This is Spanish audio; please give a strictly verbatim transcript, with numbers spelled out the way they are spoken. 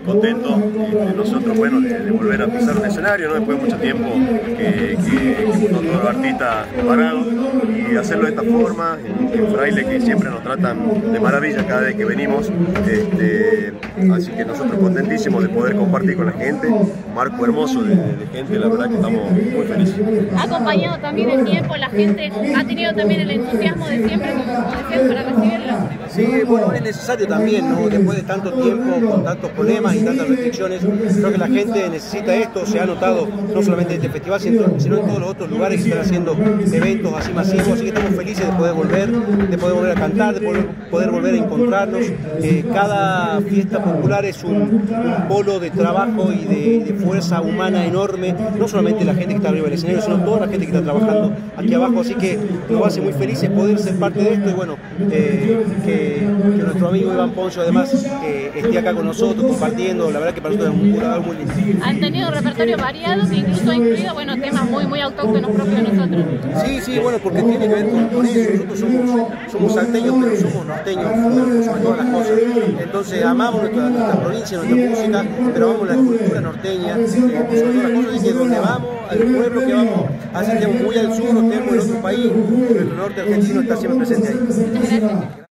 contentos este, nosotros, bueno, de, de volver a pisar un escenario, ¿no? Después de mucho tiempo que, que, que todos los artistas parados, y hacerlo de esta forma, en, en Fraile, que siempre nos tratan de maravilla cada vez que venimos, este, así que nosotros contentísimos de poder compartir con la gente, un marco hermoso de, de gente, la verdad que estamos muy felices. Ha acompañado también el tiempo, la gente ha tenido también el entusiasmo de siempre, como, como decían, para recibirlo. Sí, bueno, es necesario también, ¿no? Después de tanto tiempo, con tantos problemas y tantas restricciones, creo que la gente necesita esto. Se ha notado no solamente en este festival, sino, sino en todos los otros lugares que están haciendo eventos así masivos, así que estamos felices de poder volver, de poder volver a cantar, de poder, poder volver a encontrarnos. Eh, cada fiesta popular es un, un polo de trabajo y de, de fuerza humana enorme, no solamente la gente que está arriba del escenario, sino toda la gente que está trabajando aquí abajo, así que nos hace muy felices poder ser parte de esto y bueno, eh, que, que nuestro amigo Iván Poncio además eh, esté acá con nosotros compartiendo, la verdad que para nosotros es un jugador muy lindo. Han tenido un repertorio variado que incluso ha incluido, bueno, temas muy muy autóctonos propios de nosotros. Sí, sí, bueno, porque tiene que ver con, con eso. Nosotros somos, somos salteños, pero somos norteños sobre todas las cosas. Entonces amamos nuestra, nuestra provincia, nuestra música, pero amamos la cultura norteña, eh, sobre todas las cosas, y que donde vamos, al pueblo que vamos, así estemos muy al sur o estemos en otro país, el norte argentino está siempre presente ahí. Muchas gracias.